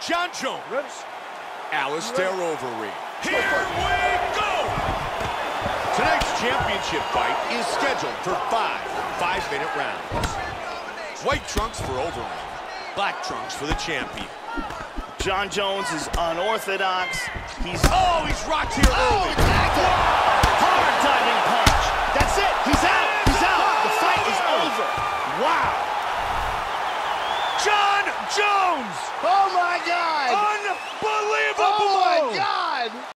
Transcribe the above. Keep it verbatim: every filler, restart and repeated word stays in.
John Jones. Alistair Overeem. Here we go! Tonight's championship fight is scheduled for five five-minute rounds. White trunks for Overeem, black trunks for the champion. John Jones is unorthodox. He's oh, he's rocked here oh, early. Hard diving punch. That's it. He's out. He's out. The fight is over. Wow. John Jones. Oh my God. Unbelievable. Oh my God.